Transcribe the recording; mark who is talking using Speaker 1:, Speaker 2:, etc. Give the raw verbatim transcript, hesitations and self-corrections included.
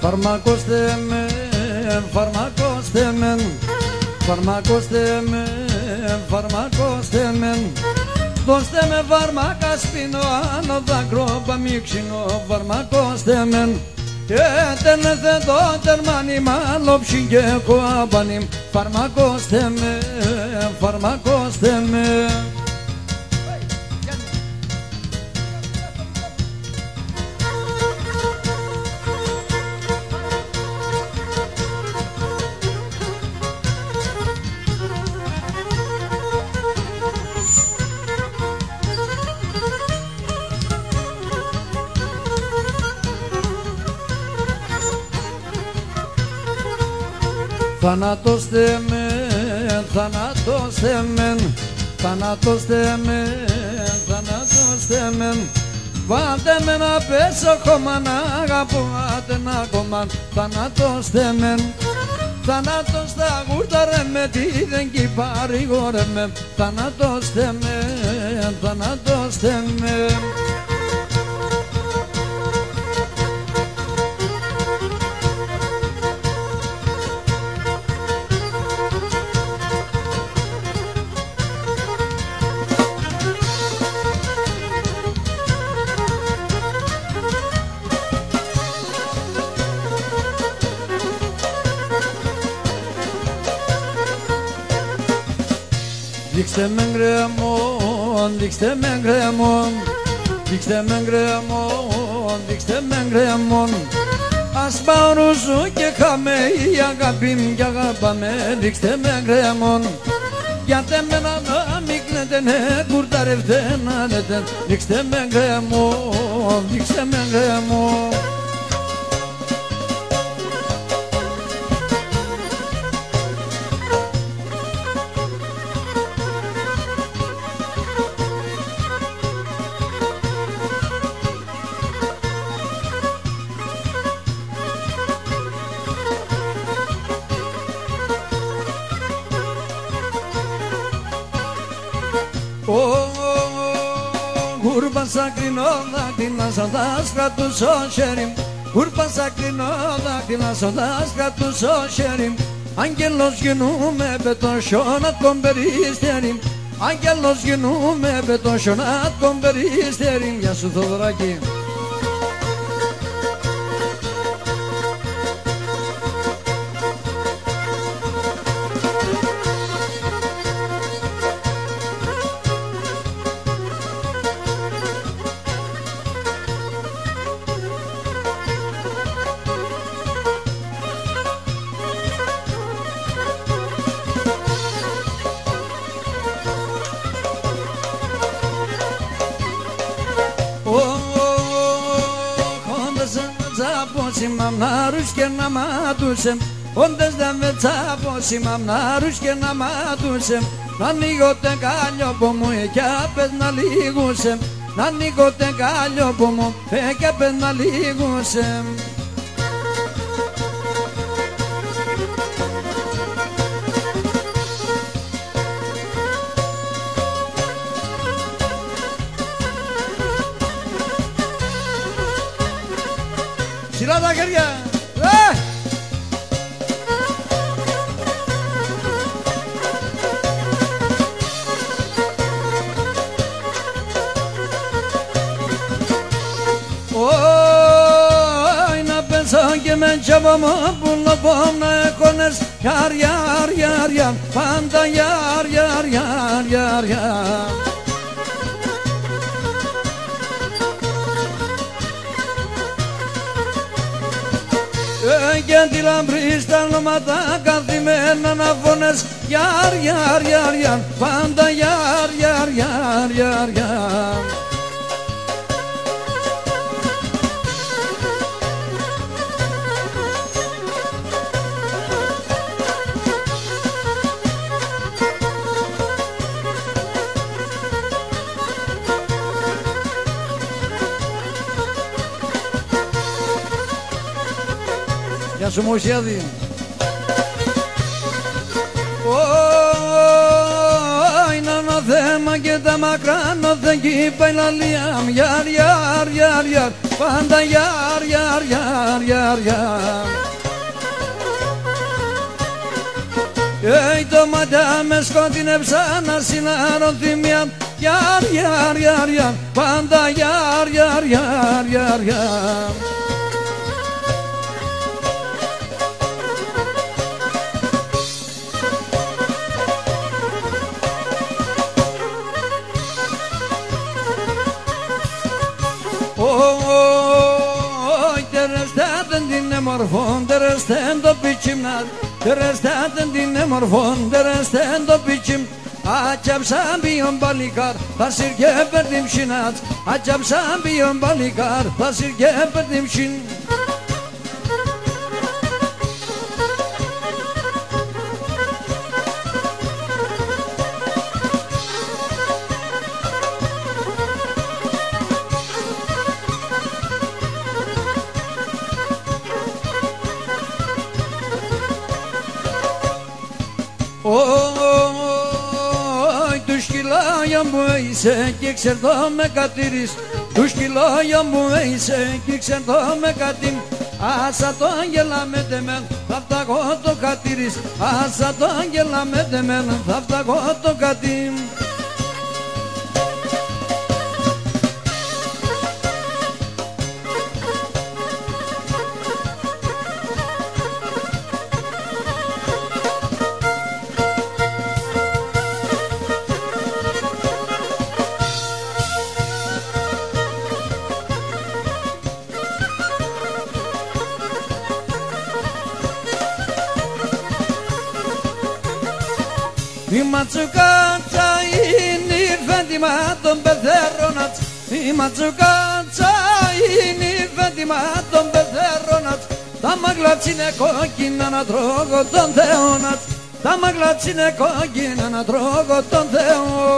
Speaker 1: Φαρμακώστε με, φαρμακώστε με, φαρμακώστε με, φαρμακώστε με. Δώστε με φάρμακα σπίνω, άνω δάκρο παμίξινο, φαρμακώστε με. Και τένεθε το τερμάνι, μάλοψιν και κοάμπανι, φαρμακώστε με, φαρμακώστε με. Θανατώστε με, θανατώστε με, θανατώστε με, θανατώστε με. Βάλτε με να πέσω χώμα, να αγαπώ ένα κόμμα, θανατώστε με. Θανάτως στα γούρτα ρε με, τι δεν κι παρηγόρε με, θανατώστε με, θανατώστε με. Δείξτε με γκρεμόν, δείξτε με γκρεμόν, δείξτε με γκρεμόν, δείξτε με γκρεμόν. Ας πάω ρουζού και χάμε, η αγάπη μου κι αγαπάμε, δείξτε με γκρεμόν. Γιατί με να μην κλαίτε, ναι, κουρταρευτέ να λέτε, δείξτε με γκρεμόν, δείξτε με γκρεμόν. Γούρπασα κρινό δάκτυλα σαν δάσκρα του σωσέρι, γούρπασα κρινό δάκτυλα σαν δάσκρα του σωσέρι. Άγγελος γινούμε με το σιόνατκον περιστέρι, άγγελος γινούμε με το σιόνατκον περιστέρι. Γεια σου Θοδωράκη. Μαμνάρους και να μάτουσem, όντες δεν με τσάπωση μαμνάρους και να μάτουσem. Να ανοίγω τε κάλιοπο μου και απες να λίγουσem, να ανοίγω τε κάλιοπο μου και απες να λίγουσem. Σειρά τα χέρια! Ε! Ωι να πέσω και με τσάπα μου που λοπώ να έχονες γιαρ γιαρ γιαρ γιαρ, πάντα γιαρ γιαρ γιαρ γιαρ γιαρ. Και τη λαμπρή στα νόματα καθημένα να φωνές γιαρ γιαρ γιαρ γιαρ, πάντα γιαρ γιαρ γιαρ γιαρ γιαρ. Γεια σου Μωσιάδη. Ωι να είναι θέμα και τα μακρά νο δεν κύπα η λαλία. Γιαρ γιαρ γιαρ γιαρ. πάντα γιάρ, γιάρ, γιάρ, γιάρ, γιάρ. Οι το μάτια με σκοτεινεύσαν ασυναρωτημία, γιάρ, γιάρ, γιάρ, γιάρ, πάντα γιάρ, γιάρ, γιάρ, γιάρ, γιάρ. Μορφών τερεστέν το πιτσιμ να τερεστέν την μορφών τερεστέν το πιτσιμ ατσαψαν πιον παλικάρ θα συρκέ περτιμ σινάτς ατσαψαν πιον παλικάρ θα συρκέ περτιμ σιν. Ωι του σκυλάγια μου είσαι και ξερδώ με κατήρις, του σκυλάγια μου είσαι και ξερδώ με κατήν. Άσα το άγγελα με τεμέν θα φταγώ το κατήρις, άσα το άγγελα με τεμέν θα φταγώ το κατήν. Η ματσουκάτσα είναι η φέντιμα των πεθέρωνατς, η ματσουκάτσα είναι η φέντιμα των πεθέρωνατς. Τα μαγλάτς είναι κόκκινα να τρώγω τον Θεόνατς, τα μαγλάτς είναι κόκκινα να τρώγω τον Θεό.